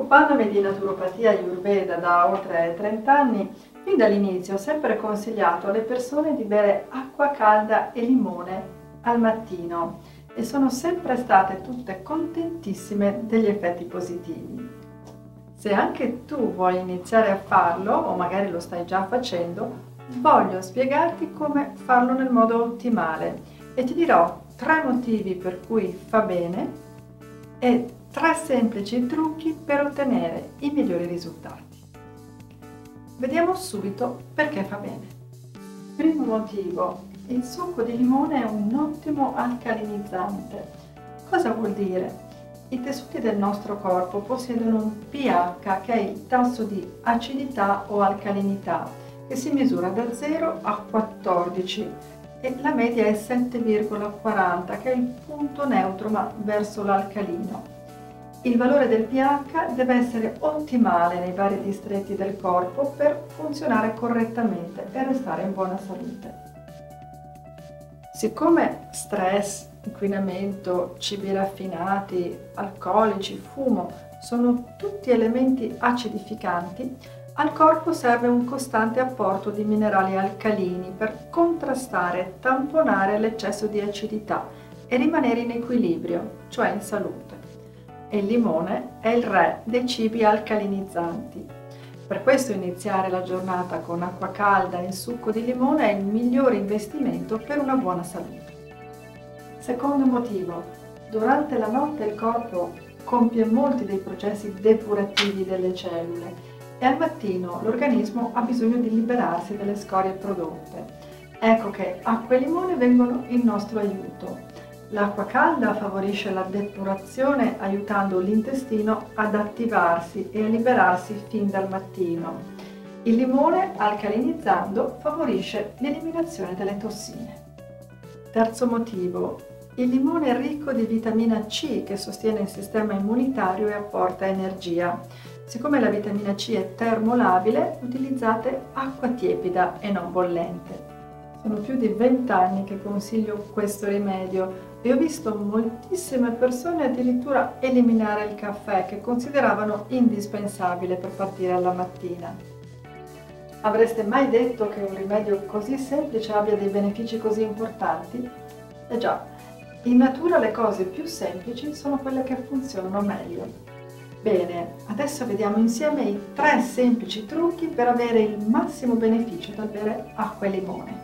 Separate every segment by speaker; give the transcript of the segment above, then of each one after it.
Speaker 1: Occupandomi di naturopatia ayurveda da oltre 30 anni, fin dall'inizio ho sempre consigliato alle persone di bere acqua calda e limone al mattino e sono sempre state tutte contentissime degli effetti positivi. Se anche tu vuoi iniziare a farlo, o magari lo stai già facendo, voglio spiegarti come farlo nel modo ottimale e ti dirò 3 motivi per cui fa bene e 3 semplici trucchi per ottenere i migliori risultati. Vediamo subito perché fa bene. Primo motivo: il succo di limone è un ottimo alcalinizzante. Cosa vuol dire? I tessuti del nostro corpo possiedono un pH, che è il tasso di acidità o alcalinità, che si misura da 0 a 14 e la media è 7,40, che è il punto neutro ma verso l'alcalino. Il valore del pH deve essere ottimale nei vari distretti del corpo per funzionare correttamente e restare in buona salute. Siccome stress, inquinamento, cibi raffinati, alcolici, fumo sono tutti elementi acidificanti, al corpo serve un costante apporto di minerali alcalini per contrastare e tamponare l'eccesso di acidità e rimanere in equilibrio, cioè in salute. E il limone è il re dei cibi alcalinizzanti. Per questo iniziare la giornata con acqua calda e succo di limone è il migliore investimento per una buona salute. Secondo motivo: durante la notte il corpo compie molti dei processi depurativi delle cellule e al mattino l'organismo ha bisogno di liberarsi delle scorie prodotte. Ecco che acqua e limone vengono in nostro aiuto. L'acqua calda favorisce la depurazione aiutando l'intestino ad attivarsi e a liberarsi fin dal mattino. Il limone, alcalinizzando, favorisce l'eliminazione delle tossine. Terzo motivo: il limone è ricco di vitamina C che sostiene il sistema immunitario e apporta energia. Siccome la vitamina C è termolabile, utilizzate acqua tiepida e non bollente. Sono più di 20 anni che consiglio questo rimedio e ho visto moltissime persone addirittura eliminare il caffè, che consideravano indispensabile per partire alla mattina. Avreste mai detto che un rimedio così semplice abbia dei benefici così importanti? Eh già, in natura le cose più semplici sono quelle che funzionano meglio. Bene, adesso vediamo insieme i 3 semplici trucchi per avere il massimo beneficio dal bere acqua e limone.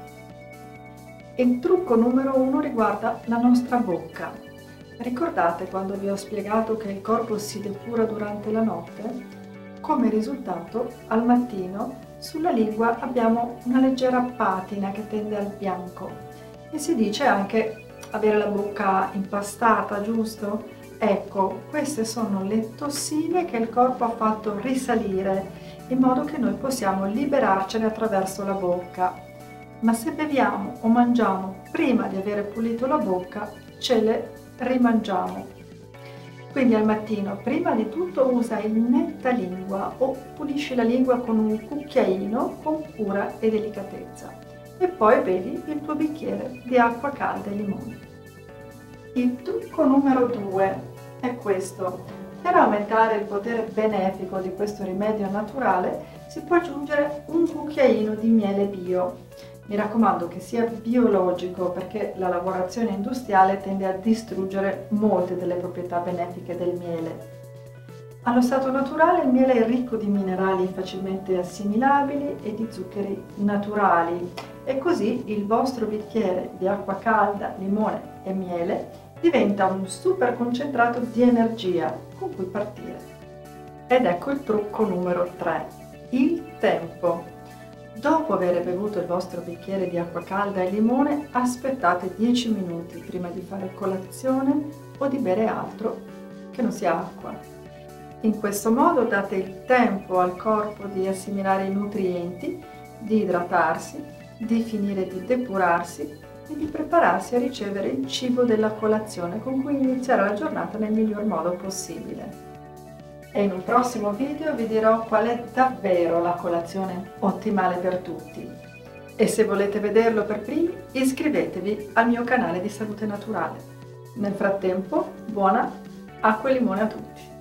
Speaker 1: Il trucco numero 1 riguarda la nostra bocca. Ricordate quando vi ho spiegato che il corpo si depura durante la notte? Come risultato, al mattino sulla lingua abbiamo una leggera patina che tende al bianco e si dice anche avere la bocca impastata, giusto? Ecco, queste sono le tossine che il corpo ha fatto risalire in modo che noi possiamo liberarcene attraverso la bocca. Ma se beviamo o mangiamo prima di aver pulito la bocca, ce le rimangiamo. Quindi al mattino, prima di tutto, usa il nettalingua o pulisci la lingua con un cucchiaino con cura e delicatezza. E poi bevi il tuo bicchiere di acqua calda e limone. Il trucco numero 2 è questo. Per aumentare il potere benefico di questo rimedio naturale si può aggiungere un cucchiaino di miele bio. Mi raccomando che sia biologico, perché la lavorazione industriale tende a distruggere molte delle proprietà benefiche del miele. Allo stato naturale il miele è ricco di minerali facilmente assimilabili e di zuccheri naturali e così il vostro bicchiere di acqua calda, limone e miele diventa un super concentrato di energia con cui partire. Ed ecco il trucco numero 3, il tempo. Dopo aver bevuto il vostro bicchiere di acqua calda e limone, aspettate 10 minuti prima di fare colazione o di bere altro che non sia acqua. In questo modo date il tempo al corpo di assimilare i nutrienti, di idratarsi, di finire di depurarsi e di prepararsi a ricevere il cibo della colazione con cui iniziare la giornata nel miglior modo possibile. E in un prossimo video vi dirò qual è davvero la colazione ottimale per tutti. E se volete vederlo per primi, iscrivetevi al mio canale di Salute Naturale. Nel frattempo, buona acqua e limone a tutti!